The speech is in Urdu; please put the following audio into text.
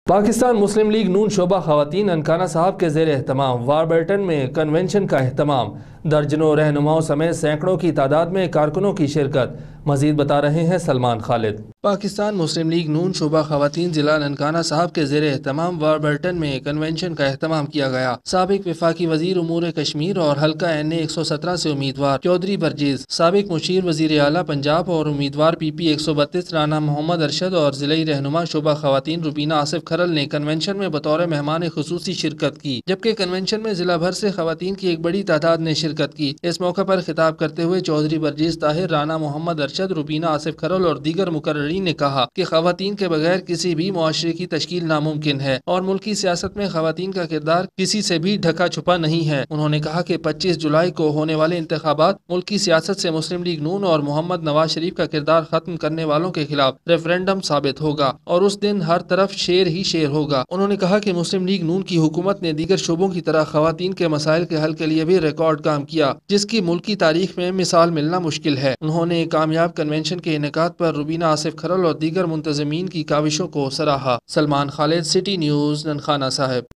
پاکستان مسلم لیگ نون شعبہ خواتین ننکانہ صاحب کے زیر اہتمام واربرٹن میں کنونشن کا اہتمام، درجنوں رہنماؤں سمیت سینکڑوں کی تعداد میں کارکنوں کی شرکت۔ مزید بتا رہے ہیں سلمان خالد۔ پاکستان مسلم لیگ نون شعبہ خواتین ضلع ننکانہ صاحب کے زیر اہتمام واربرٹن میں کنونشن کا اہتمام کیا گیا۔ سابق وفاقی وزیر امور کشمیر اور حلقہ NA 117 سے امیدوار چودھری برجیز، سابق مشیر وزیر اعلیٰ پنجاب اور امیدوار PP 132 رانا محمد ارشد اور ضلعی رہنما شعبہ خواتین روبینہ آصف کھرل نے کنونشن میں بطور مہمان خصوصی شرکت کی، جبکہ کنونشن میں ضلع بھر سے خواتین کی ایک بڑی تعداد نے شرکت کی۔ اس موقع پر خطاب کرتے ہوئے چودھری برجیز طاہر، رانا محمد ارشد، روبینہ آصف کھرل اور دیگر مقررین نے کہا کہ خواتین کے بغیر کسی بھی معاشرے کی تشکیل ناممکن ہے اور ملکی سیاست میں خواتین کا کردار کسی سے بھی ڈھکا چھپا نہیں ہے۔ انہوں نے کہا کہ 25 جولائی کو ہونے والے انتخابات ملکی سیاست سے مسلم لیگ نون اور محمد نواز شریف کا کردار ختم کرنے والوں کے خلاف ریفرینڈم ثابت ہوگا اور اس دن ہر طرف شیر ہی شیر ہوگا۔ انہوں نے کہا کہ مسلم لیگ نون کی حکومت نے دیگر شعبوں کی طرح خواتین کے مسائل کے حل کے لیے بھی ریکارڈ کام کیا، جس کی ملکی تاریخ میں مثال ملنا مشکل ہے۔ انہوں نے کامیاب کنونشن کے انعقاد پر روبینہ آصف کھرل اور دیگر منتظمین کی کاوشوں کو سراہا۔ سلمان خالد، سٹی نیوز، ننکانہ صاحب۔